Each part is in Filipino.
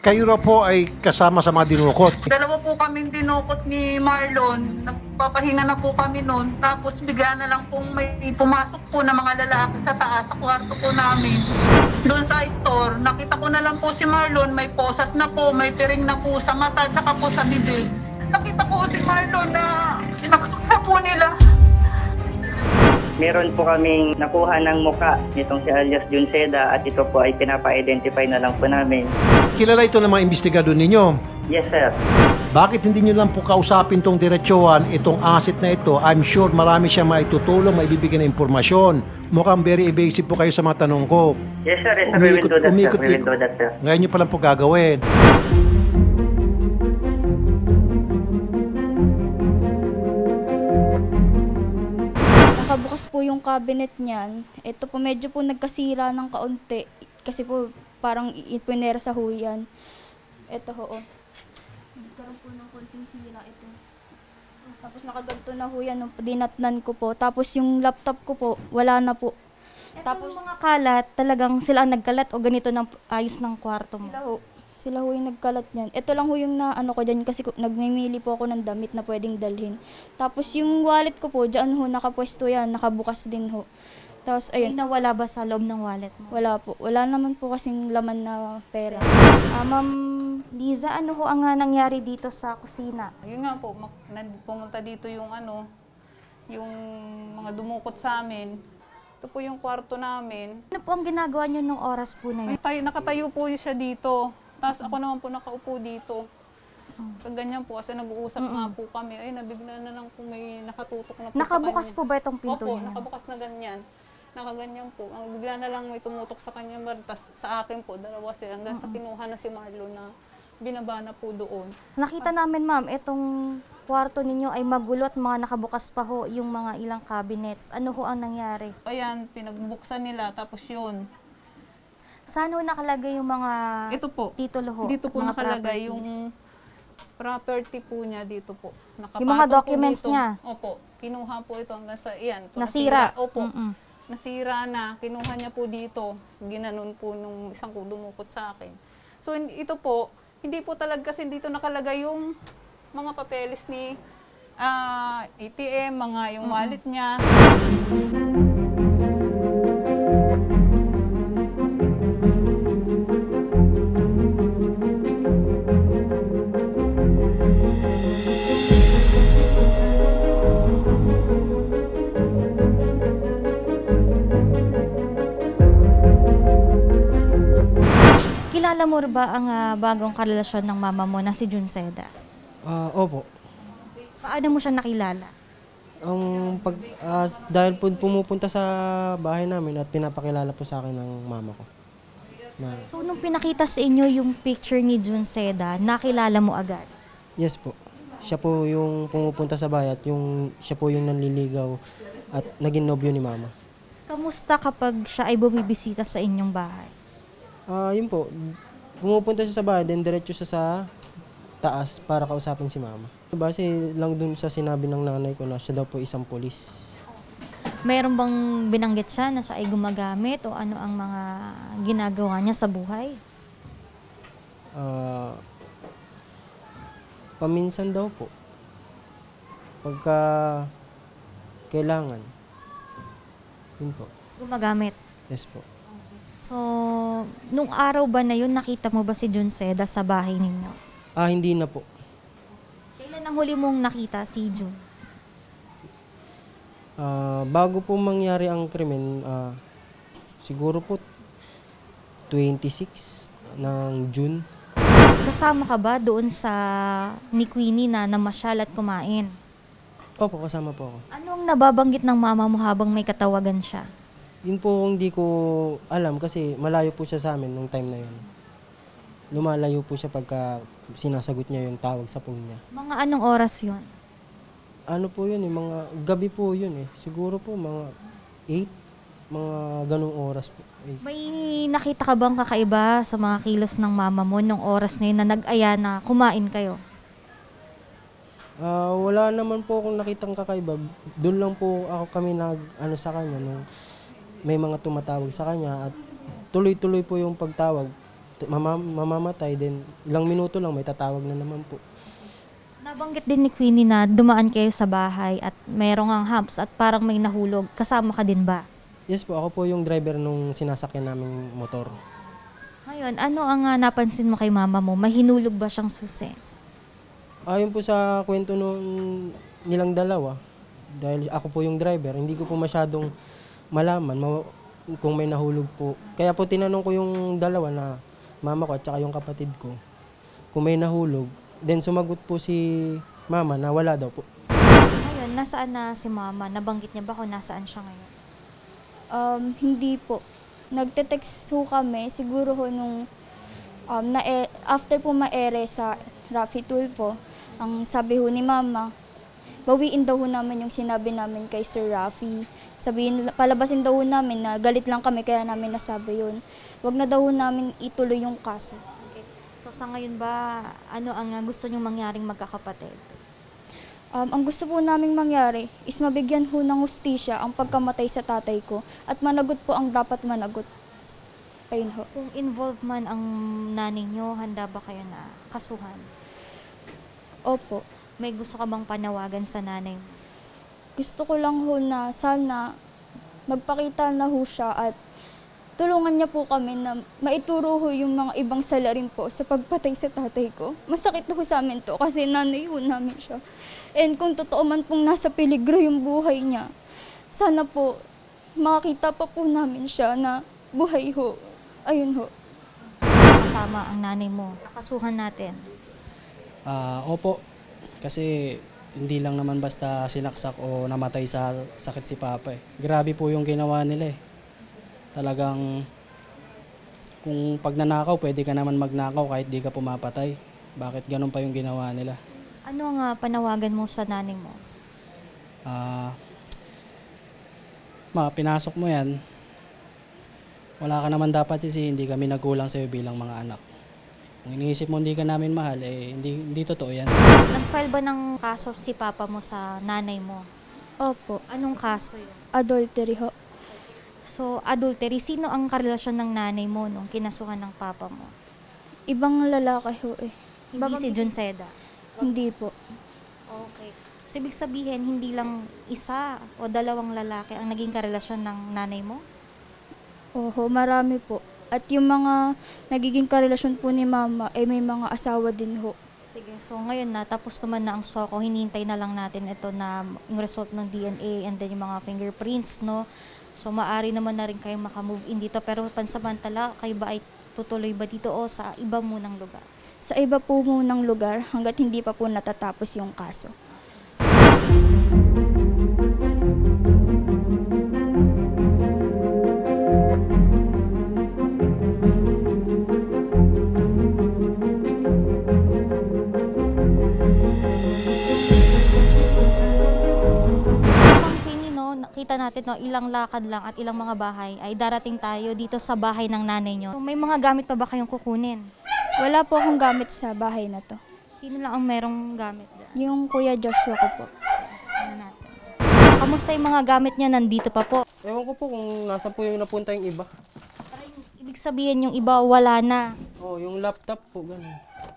Kayo raw po ay kasama sa mga dinukot. Dalawa po kaming dinukot ni Marlon. Nagpapahinga na po kami noon. Tapos bigla na lang pong may pumasok po na mga lalaki sa taas, sa kwarto po namin. Doon sa store, nakita ko na lang po si Marlon. May posas na po, may piring na po sa mata, tsaka po sa bibig. Nakita ko si Marlon na sinaksak na po nila. Meron po kaming nakuha ng muka nitong si alias Junceda at ito po ay pinapa-identify na lang po namin. Kilala ito ng mga investigador ninyo. Yes, sir. Bakit hindi nyo lang po kausapin tong diretsyohan, itong asset na ito? I'm sure marami siyang maitutulong, maibibigyan ng impormasyon. Mukhang very evasive po kayo sa mga tanong ko. Yes, sir. Yes, sir. We will do that, sir. We will do that, sir. Ngayon nyo pa lang po gagawin. Nakabukas po yung cabinet niyan. Ito po medyo po nagkasira ng kaunti. Kasi po parang ipinera sa huyan. Ito ho. Nagkaroon po ng konting sira ito. Tapos nakaganto na huyan nung dinatnan ko po. Tapos yung laptop ko po, wala na po. Tapos mga kalat, talagang sila ang nagkalat o ganito ng ayos ng kwarto mo? Sila ho yung nagkalat niyan. Ito lang ho yung naano ko dyan kasi nagmimili po ako ng damit na pwedeng dalhin. Tapos yung wallet ko po, dyan ho, nakapwesto yan, nakabukas din ho. Tapos ayun. Ay, nawala ba sa loob ng wallet mo? Wala po. Wala naman po kasing laman na pera. Ma'am Liza, ano ho ang nangyari dito sa kusina? Yun nga po, pumunta dito yung yung mga dumukot sa amin. Ito po yung kwarto namin. Ano po ang ginagawa niyo nung oras po na yun? Nakatayo po siya dito. Tapos ako naman po nakaupo dito. So, ganyan po, kasi nag-uusap nga po kami. Ay, nabigla na lang po may nakatutok na po Nakabukas sa kanya. po ba itong pinto Opo, niyo? nakabukas na ganyan. Nakaganyan po. Bigla na lang may tumutok sa kanya. Tapos sa akin po, dalawa sila. Hanggang sa kinuha na si Marlo na binaba na po doon. Nakita namin, ma'am, itong kwarto ninyo ay magulo at mga nakabukas pa ho yung mga ilang cabinets. Ano ho ang nangyari? Ayan, pinagbuksan nila. Tapos yun. Saan ho nakalagay yung mga Ito po. titulo ho? Dito po mga nakalagay properties? yung property po niya dito po. Yung mga Nakapatong documents po dito. niya? Opo. Kinuha po ito hanggang sa iyan. Nasira? Opo. Mm-mm. Nasira na. Kinuha niya po dito. Ginanon po nung isang dumukot sa akin. So ito po, hindi po talaga kasi dito nakalagay yung mga papeles ni ATM, mga yung wallet niya. Kilala mo ba ang bagong karelasyon ng mama mo na si Junceda? Opo. Paano mo siya nakilala? Dahil po pumupunta sa bahay namin at pinapakilala po sa akin ng mama ko. So, nung pinakita sa inyo yung picture ni Junceda, nakilala mo agad? Yes po. Siya po yung pumupunta sa bahay at siya po yung nanliligaw at naging nobyo ni mama. Kamusta kapag siya ay bumibisita sa inyong bahay? Yun po. Pumupunta siya sa bahay, then diretso siya sa taas para kausapin si mama. Base lang dun sa sinabi ng nanay ko na siya daw po isang pulis. Mayroon bang binanggit siya na siya ay gumagamit o ano ang mga ginagawa niya sa buhay? Paminsan daw po. Pagka kailangan. Yun po. Gumagamit? Yes po. So, nung araw ba na yun, nakita mo ba si Junceda sa bahay ninyo? Hindi na po. Kailan ang huli mong nakita si Jun? Bago po mangyari ang krimen, siguro po 26 ng June. Kasama ka ba doon sa ni Queenie na namasyal at kumain? Opo, kasama po ako. Anong nababanggit ng mama mo habang may katawagan siya? Yun po hindi ko alam kasi malayo po siya sa amin nung time na yun. Lumalayo po siya pagka sinasagot niya yung tawag sa phone niya. Mga anong oras yun? Ano po yun mga gabi po yun Siguro po mga 8, mga ganong oras po. 8. May nakita ka bang kakaiba sa mga kilos ng mama mo nung oras na yun na nag-aya na kumain kayo? Wala naman po akong nakitang kakaiba. Doon lang po kami sa kanya nung may mga tumatawag sa kanya at tuloy-tuloy po yung pagtawag. mamamatay, then ilang minuto lang may tatawag na naman po. Nabanggit din ni Queenie na dumaan kayo sa bahay at mayroong ang humps at parang may nahulog. Kasama ka din ba? Yes po, ako po yung driver nung sinasakyan naming motor. Ngayon, ano ang napansin mo kay mama mo? May hinulog ba siyang susi? Ayon po sa kwento nung nilang dalawa, dahil ako po yung driver, hindi ko po masyadong malaman kung may nahulog po. Kaya po tinanong ko yung dalawa na mama ko at saka yung kapatid ko kung may nahulog. Then sumagot po si mama na wala daw po. Ngayon, nasaan na si mama? Nabanggit niya ba kung nasaan siya ngayon? Hindi po. Nagte-text ho kami, siguro ho nung after po maere sa Rafi Tulfo, ang sabi ho ni mama, bawiin daw ho namin yung sinabi namin kay Sir Rafi. Palabasin daw ho namin na galit lang kami kaya namin nasabi yun. Wag na daw ho namin ituloy yung kaso. So sa ngayon ba, ano ang gusto niyong mangyaring magkakapatid? Ang gusto po naming mangyari is mabigyan ho ng hustisya ang pagkamatay sa tatay ko at managot po ang dapat managot. Ayun ho. Kung involved man ang nanay niyo, handa ba kayo na kasuhan? Opo. May gusto ka bang panawagan sa nanay mo? Gusto ko lang ho na sana magpakita na ho siya at tulungan niya po kami na maituro ho yung mga ibang salarin po sa pagpatay sa tatay ko. Masakit ho sa amin to kasi nanay ho namin siya. And kung totoo man pong nasa peligro yung buhay niya, sana po makita pa po namin siya na buhay ho. Ayun ho. Kasama ang nanay mo. Nakasuhan natin. Opo, kasi hindi lang naman basta sinaksak o namatay sa sakit si Papa eh. Grabe po yung ginawa nila eh. Talagang kung pag nanakaw, pwede ka naman magnakaw kahit di ka pumapatay. Bakit ganun pa yung ginawa nila? Ano ang panawagan mo sa nanay mo? Pinasok mo yan. Wala ka naman dapat sisi, hindi kami nagkulang sa'yo bilang mga anak. Kung iniisip mo hindi ka namin mahal, hindi totoo yan. Nag-file ba ng kaso si Papa mo sa nanay mo? Opo. Anong kaso yun? Adultery ho. So, adultery, sino ang karelasyon ng nanay mo nung kinasuhan ng papa mo? Ibang lalaki ho eh. Hindi si John Seda. Hindi po. Okay. So, ibig sabihin, hindi lang isa o dalawang lalaki ang naging karelasyon ng nanay mo? Oho, marami po. At yung mga nagiging karelasyon po ni mama, may mga asawa din ho. Sige, so ngayon na, tapos naman na ang SOCO, hinihintay na lang natin ito na yung result ng DNA and then yung mga fingerprints, no? So maaari naman na rin kayo makamove in dito, pero pansamantala, kayo ba ay tutuloy ba dito o sa iba munang lugar? Sa iba po munang lugar hanggat hindi pa po natatapos yung kaso. Nakita natin no, ilang lakad lang at ilang mga bahay ay darating tayo dito sa bahay ng nanay nyo. So, may mga gamit pa ba kayong kukunin? Wala po akong gamit sa bahay na to. Sino lang ang merong gamit dyan? Yung Kuya Joshua ko po. Ano natin? Kamusta yung mga gamit nyo nandito pa po? Ewan ko po kung nasa po yung napunta yung iba. Ibig sabihin yung iba wala na. Yung laptop po, gano'n.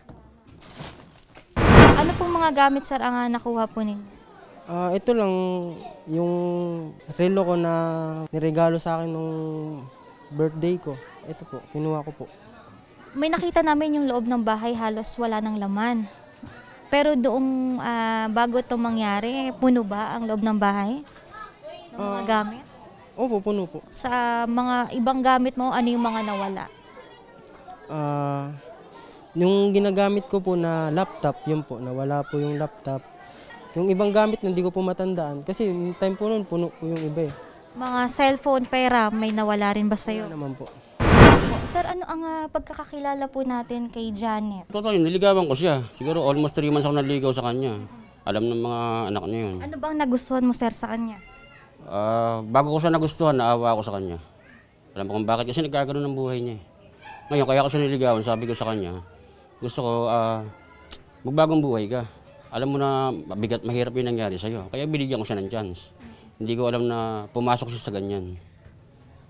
Ano pong mga gamit sir ang nakuha po ninyo? Ito lang yung relo ko na niregalo sa akin nung birthday ko. Ito po, kinuha ko po. May nakita namin yung loob ng bahay halos wala ng laman. Pero doong bago itong mangyari, puno ba ang loob ng bahay? Ng mga gamit? Opo, puno po. Sa mga ibang gamit mo, ano yung mga nawala? Yung ginagamit ko po na laptop, yun po, nawala po yung laptop. Yung ibang gamit hindi ko po matandaan kasi time po noon puno po yung iba eh. Mga cellphone, pera, may nawala rin ba sa'yo? Wala naman po. Sir, ano ang pagkakakilala po natin kay Janet? Totoo, niligawan ko siya. Siguro almost 3 months ako naligaw sa kanya. Alam ng mga anak niya yun. Ano bang nagustuhan mo sir sa kanya? Bago ko siya nagustuhan, naawa ako sa kanya. Alam mo kung bakit kasi nagkakaroon ng buhay niya. Ngayon, kaya ako siya niligawan, sabi ko sa kanya, gusto ko magbagong buhay ka. Alam mo na mabigat, mahirap yung nangyari sa'yo. Kaya binigyan ko siya ng chance. Hindi ko alam na pumasok siya sa ganyan.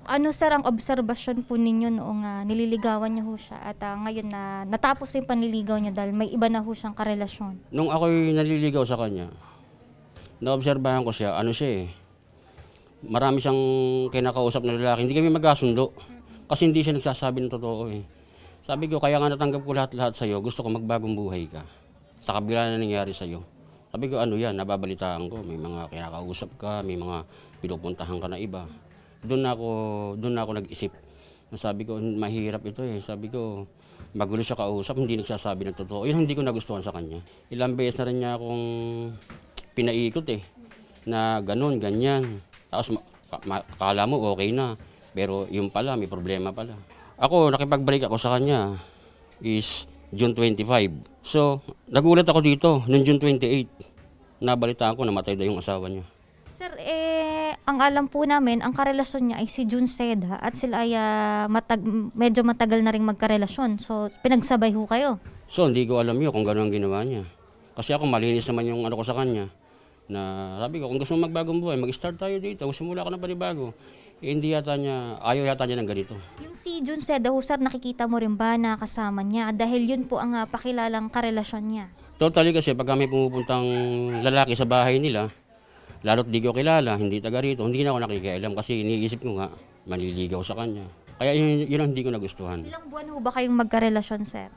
Ano sir ang obserbasyon po ninyo noong nililigawan niyo ho siya at ngayon na natapos yung panliligaw niyo dahil may iba na ho siyang karelasyon? Nung ako'y naliligaw sa kanya, naobserbahan ko siya, ano siya eh, marami siyang kinakausap na lalaki. Hindi kami magkasundo kasi hindi siya nagsasabi ng totoo eh. Sabi ko, kaya nga natanggap ko lahat-lahat sa'yo, gusto ko magbagong buhay ka. Sa kabila na nangyari sa'yo. Sabi ko, ano yan, nababalitaan ko, may mga kinakausap ka, may mga pinupuntahan ka na iba. Doon na ako nag-isip. Sabi ko, mahirap ito eh. Sabi ko, magulo siya kausap, hindi nagsasabi ng totoo. Yun hindi ko nagustuhan sa kanya. Ilang beses na rin niya akong pinaikot eh, na ganun, ganyan. Tapos akala mo okay na, pero yung pala, may problema pala. Ako, nakipag-break ako sa kanya is June 25. So, nagulat ako dito, noong June 28. Nabalitaan ko, namatay daw yung asawa niya. Sir, ang alam po namin, ang karelasyon niya ay si June Seda at sila ay medyo matagal na rin magkarelasyon. So, pinagsabay ho kayo. So, hindi ko alam yun kung gano'n ang ginawa niya. Kasi ako, malinis naman yung ano ko sa kanya. Na sabi ko, kung gusto mo magbagong buhay, mag-start tayo dito, simula ka na panibago. Hindi ayaw yata niya ng ganito. Yung si June Seda ho, sir, nakikita mo rin ba na kasama niya? Dahil yun po ang pakilalang karelasyon niya. Totally kasi pag may pumupuntang lalaki sa bahay nila, lalo't di ko kilala, hindi taga rito, hindi na ako nakikialam kasi iniisip ko nga, manliligaw sa kanya. Kaya yun ang hindi ko nagustuhan. Ilang buwan ho ba kayong magkarelasyon, sir?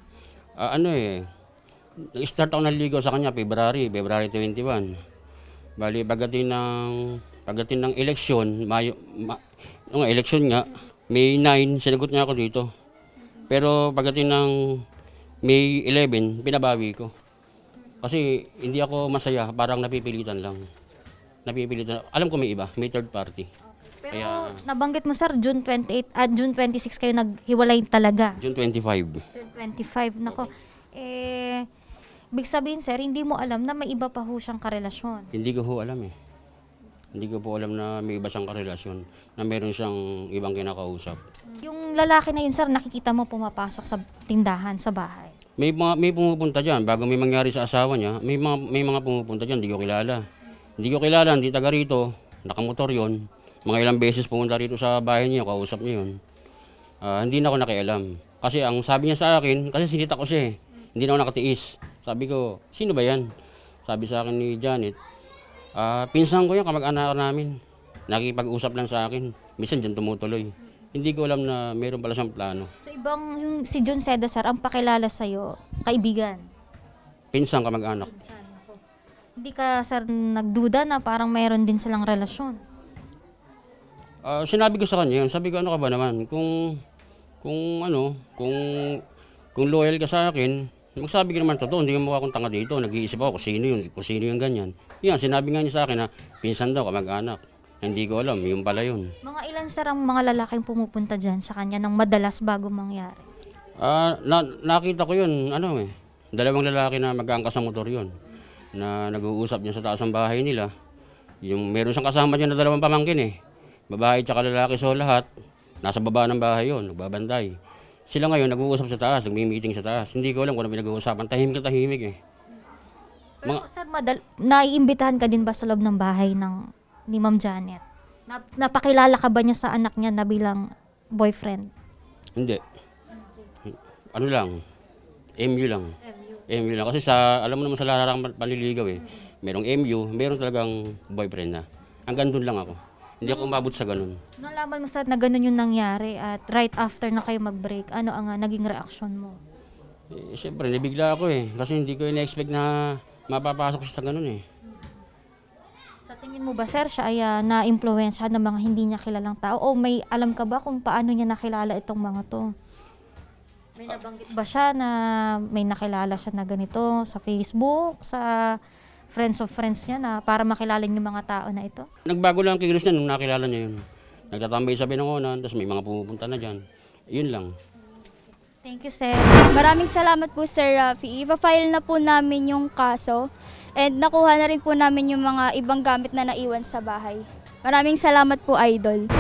Start ako naliligaw sa kanya, February 21. Bali, pagdating ng eleksyon, eleksyon nga, May 9, sinagot niya ako dito. Pero pagdating ng May 11, pinabawi ko. Kasi hindi ako masaya, parang napipilitan lang. Alam ko may iba, may third party. Pero nabanggit mo, sir, June 28 at June 26 kayo naghiwalay talaga. June 25. June 25, nako. Big sabihin, sir, hindi mo alam na may iba pa ho siyang karelasyon. Hindi ko ho alam eh. Hindi ko po alam na may iba siyang karelasyon, na meron siyang ibang kinakausap. Yung lalaki na yun, sir, nakikita mo pumapasok sa tindahan, sa bahay. May pumupunta dyan, bago may mangyari sa asawa niya, may mga pumupunta dyan, hindi ko kilala. Hindi taga rito, nakamotor yon. Mga ilang beses pumunta rito sa bahay niya, kausap niya yun. Hindi na ako nakialam. Kasi ang sabi niya sa akin, kasi sinita ko siya eh, hindi na ako nakatiis. Sabi ko, sino ba yan? Sabi sa akin ni Janet, pinsan ko yan, kamag-anak namin. Nakipag-usap lang sa akin. Minsan dyan tumutuloy. Hindi ko alam na meron pala siyang plano. So yung si June Seda, sir, ang pakilala sa'yo, kaibigan? Pinsan, kamag-anak. Hindi ka, sir, nagduda na parang meron din silang relasyon? Sinabi ko sa kanya yun. Sabi ko, ano ka ba naman? Kung loyal ka sa akin, magsabi ka naman totoo, hindi ka mukha akong tanga dito. Nag-iisip ako kung sino yung ganyan. Yan, sinabi nga niya sa akin na pinsan daw, kamag-anak. Hindi ko alam, yung pala yun. Mga ilan, sir, ang mga lalaking pumupunta dyan sa kanya ng madalas bago mangyari? Nakita ko yun, dalawang lalaki na mag-aangkas sa motor yun. Na nag-uusap niya sa taas ng bahay nila. Yung meron siyang kasama niya na dalawang pamangkin eh. Babae tsaka lalaki, so lahat. Nasa baba ng bahay yun, nagbabantay. Sila ngayon nag-uusap sa taas, nag-meeting sa taas. Hindi ko alam kung ano pinag-uusapan. Tahimik eh. Pero sir, naiimbitahan ka din ba sa loob ng bahay ni Ma'am Janet? Napakilala ka ba niya sa anak niya na bilang boyfriend? Hindi. Ano lang, MU lang. MU lang. Kasi alam mo naman sa larang panliligaw eh. Merong MU, meron talagang boyfriend na. Hanggang doon lang ako. Hindi ako umabot sa ganun. Nalaman mo, sir, na ganun yung nangyari at right after na kayo mag-break, ano ang naging reaksyon mo? Siyempre, nabigla ako eh. Kasi hindi ko ina-expect na mapapasok siya sa ganun eh. Sa tingin mo ba, sir, siya ay na-influensya ng mga hindi niya kilalang tao? O may alam ka ba kung paano niya nakilala itong mga to? May nabanggit ba siya na may nakilala siya na ganito sa Facebook, sa friends of friends niya na para makilala yung mga tao na ito? Nagbago lang ang kilos niya nung nakilala niya yun. Nagtatambay sa binangonan, tapos may mga pumupunta na dyan. Yun lang. Thank you, sir. Maraming salamat po, Sir Rafi. Ipa-file na po namin yung kaso and nakuha na rin po namin yung mga ibang gamit na naiwan sa bahay. Maraming salamat po, Idol.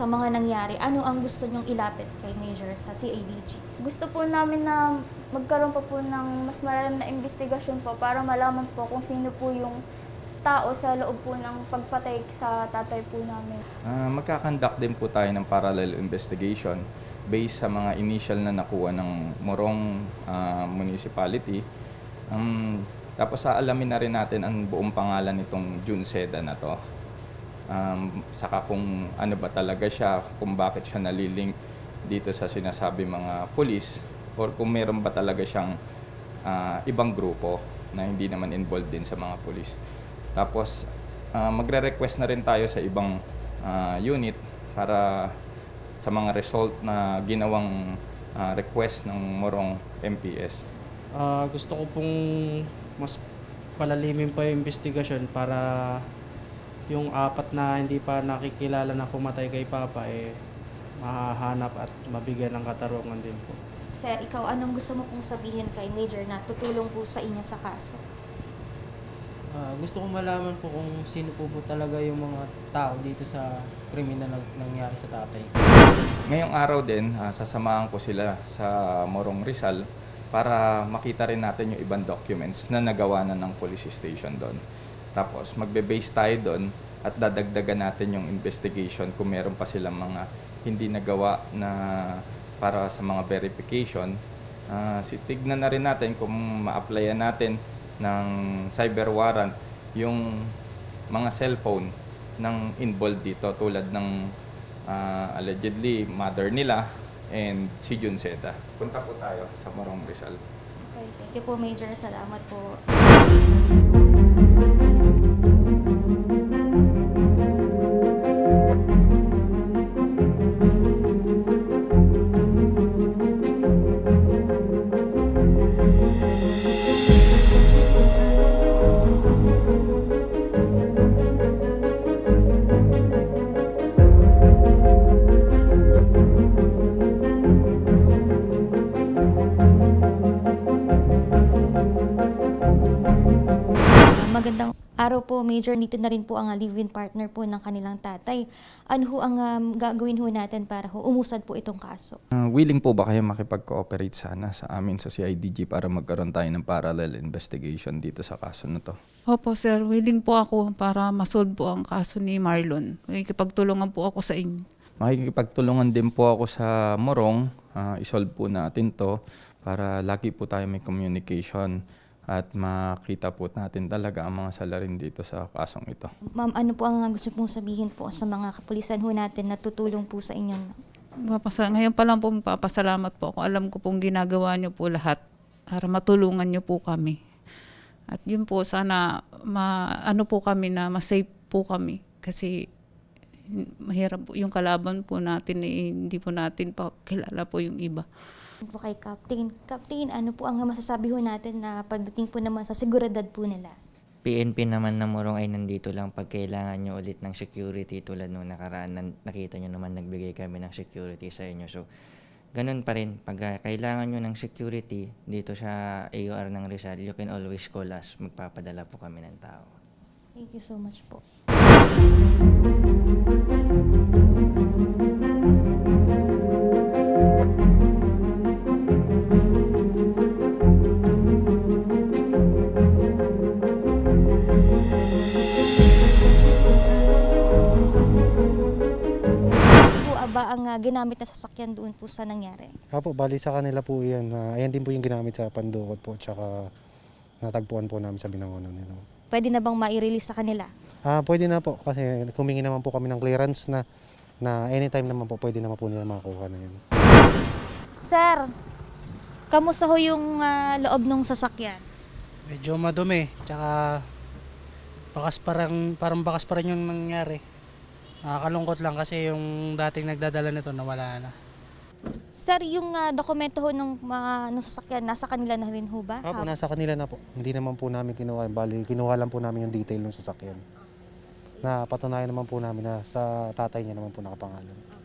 sa mga nangyari, ano ang gusto nyong ilapit kay Major sa CIDG? Gusto po namin na magkaroon pa po ng mas malalim na investigasyon po para malaman po kung sino po yung tao sa loob po ng pagpatay sa tatay po namin. Magkakandak din po tayo ng parallel investigation based sa mga initial na nakuha ng Morong Municipality. Tapos aalamin na rin natin ang buong pangalan nitong June Seda na to. Saka kung ano ba talaga siya, kung bakit siya nalilink dito sa sinasabi mga pulis, or kung meron ba talaga siyang ibang grupo na hindi naman involved din sa mga pulis. Tapos magre-request na rin tayo sa ibang unit para sa mga result na ginawang request ng Morong MPS. Gusto ko pong mas palalimin pa yung investigasyon para yung 4 na hindi pa nakikilala na pumatay kay Papa mahahanap at mabigyan ng katarungan din po. Sir, ikaw, anong gusto mo pong sabihin kay Major na tutulong po sa inyo sa kaso? Gusto ko malaman po kung sino po talaga yung mga tao dito sa kriminal na nangyari sa tatay. Ngayong araw din, sasamahan ko sila sa Morong Rizal para makita rin natin yung ibang documents na nagawa na ng police station doon. Tapos magbe-base tayo doon at dadagdagan natin yung investigation kung meron pa silang mga hindi nagawa na para sa mga verification. Tignan na rin natin kung ma-applyan natin ng cyber warrant yung mga cellphone ng involved dito tulad ng allegedly mother nila and si June Seda. Punta po tayo sa Morong Rizal. Okay, thank you po, Major. Salamat po. Magandang araw po, Major. Dito na rin po ang live-in partner po ng kanilang tatay. Ano ho ang gagawin ho natin para umusad po itong kaso? Willing po ba kayo makipag-cooperate sana sa amin sa CIDG para magkaroon tayo ng parallel investigation dito sa kaso na to? Opo sir, willing po ako para masolve po ang kaso ni Marlon. Makikipagtulungan po ako sa inyo. Makikipagtulungan din po ako sa Morong. Isolve po natin to para lagi po tayo may communication at makita po natin talaga ang mga salarin dito sa kasong ito. Ma'am, ano po ang gusto pong sabihin po sa mga kapulisan ho natin na tutulong po sa inyo? Ngayon pa lang po magpapasalamat po ako. Alam ko pong ginagawa niyo po lahat para matulungan niyo po kami. At yun po, sana ano po kami na ma-safe po kami. Kasi mahirap po yung kalaban po natin, hindi po natin pa kilala po yung iba. Po kay Captain. Captain, ano po ang masasabi ho natin na pagdating po naman sa seguridad po nila? PNP naman na Morong ay nandito lang pag kailangan nyo ulit ng security tulad nung nakaraan. Nakita nyo naman nagbigay kami ng security sa inyo. So, ganun pa rin. Pag kailangan nyo ng security dito sa AUR ng Rizal, you can always call us. Magpapadala po kami ng tao. Thank you so much po. Ba ang ginamit na sasakyan doon po sa nangyari? Apo, bali sa kanila po yan. Ayan din po yung ginamit sa Pandukot po, tsaka natagpuan po namin sa Binangonan. Pwede na bang mai-release sa kanila? Pwede na po, kasi humingi naman po kami ng clearance na anytime naman po pwede naman po nila makakuha na yan. Sir, kamusta ho yung loob ng sasakyan? Medyo madumi, tsaka parang bakas pa rin yung nangyari. Nakakalungkot lang kasi yung dating nagdadala nito nawala na. Sir, yung dokumento ho ng sasakyan, nasa kanila na rin ho ba? Opo, nasa kanila na po. Hindi naman po namin kinuha. Bali, kinuha lang po namin yung detail ng sasakyan. Na patunayan naman po namin na sa tatay niya naman po nakapangalan.